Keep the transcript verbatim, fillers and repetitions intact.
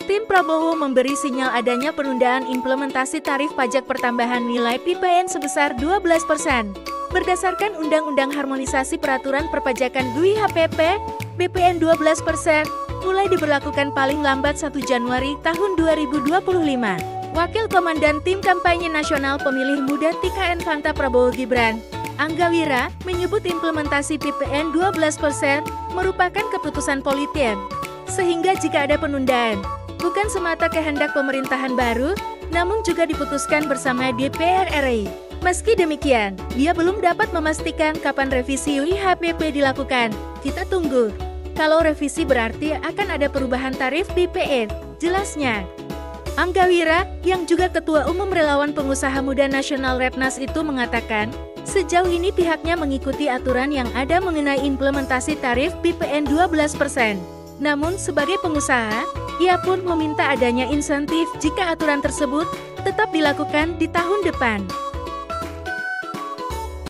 Tim Prabowo memberi sinyal adanya penundaan implementasi tarif pajak pertambahan nilai P P N sebesar dua belas persen. Berdasarkan Undang-Undang Harmonisasi Peraturan Perpajakan D U I H P P, B P N dua belas persen mulai diberlakukan paling lambat satu Januari tahun dua ribu dua puluh lima. Wakil Komandan Tim Kampanye Nasional Pemilih Muda T K N Fanta Prabowo Gibran, Angga Wira, menyebut implementasi P P N dua belas persen merupakan keputusan politik. Sehingga jika ada penundaan, bukan semata kehendak pemerintahan baru, namun juga diputuskan bersama D P R R I. Meski demikian, dia belum dapat memastikan kapan revisi U I H P P dilakukan. Kita tunggu. Kalau revisi berarti akan ada perubahan tarif B P N, jelasnya. Angga Wira, yang juga Ketua Umum Relawan Pengusaha Muda Nasional Repnas itu mengatakan, sejauh ini pihaknya mengikuti aturan yang ada mengenai implementasi tarif B P N dua belas persen. Namun sebagai pengusaha, ia pun meminta adanya insentif jika aturan tersebut tetap dilakukan di tahun depan.